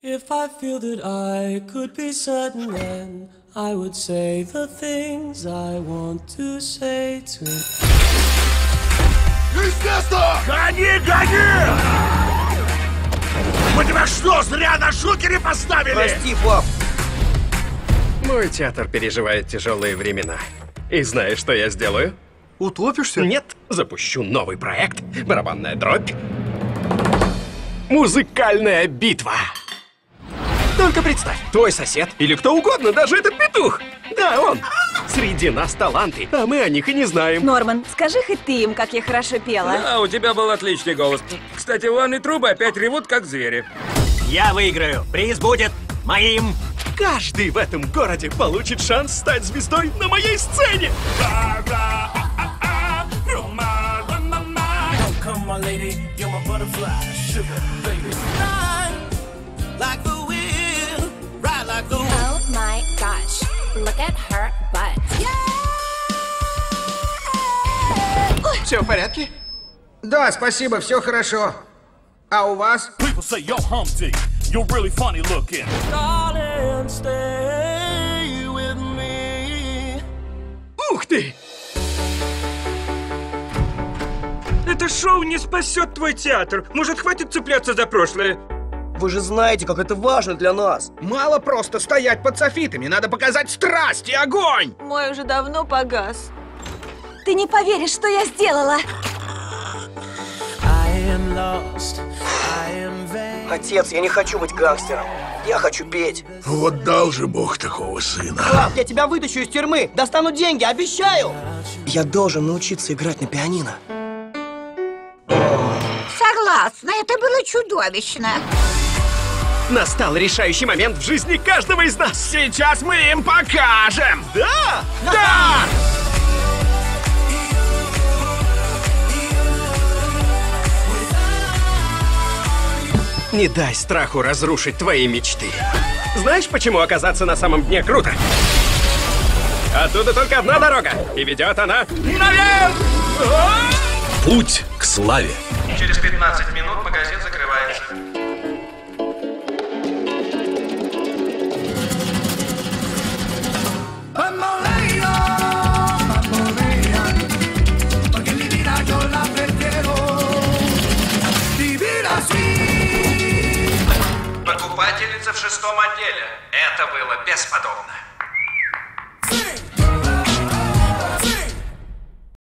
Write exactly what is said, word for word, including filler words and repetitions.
If I feel that I could be certain, then I would say the things I want to say to. Естественно! Гони, гони! Мы тебя что, зря на шухере поставили? Прости, пап. Мой театр переживает тяжелые времена. И знаешь, что я сделаю? Утопишься? Нет, запущу новый проект. Барабанная дробь. Музыкальная битва. Только представь, твой сосед или кто угодно, даже этот петух. Да, он. Среди нас таланты, а мы о них и не знаем. Норман, скажи хоть ты им, как я хорошо пела. Да, у тебя был отличный голос. Кстати, ванны трубы опять ревут, как звери. Я выиграю. Приз будет моим. Каждый в этом городе получит шанс стать звездой на моей сцене. Oh my gosh, look at her butt. Все в порядке? Да, спасибо, все хорошо. А у вас? People say you're Humpty. You're really funny looking. Darling, stay with me. Ух ты! Это шоу не спасет твой театр. Может, хватит цепляться за прошлое? Вы же знаете, как это важно для нас. Мало просто стоять под софитами, надо показать страсть и огонь! Мой уже давно погас. Ты не поверишь, что я сделала. Отец, я не хочу быть гангстером. Я хочу петь. Вот дал же Бог такого сына. Пап, я тебя вытащу из тюрьмы. Достану деньги, обещаю. Я должен научиться играть на пианино. Согласна, это было чудовищно. Настал решающий момент в жизни каждого из нас. Сейчас мы им покажем. Да! Да! Не дай страху разрушить твои мечты. Знаешь, почему оказаться на самом дне круто? Оттуда только одна дорога, и ведет она наверх! Путь к славе. Через пятнадцать минут магазин закрывается.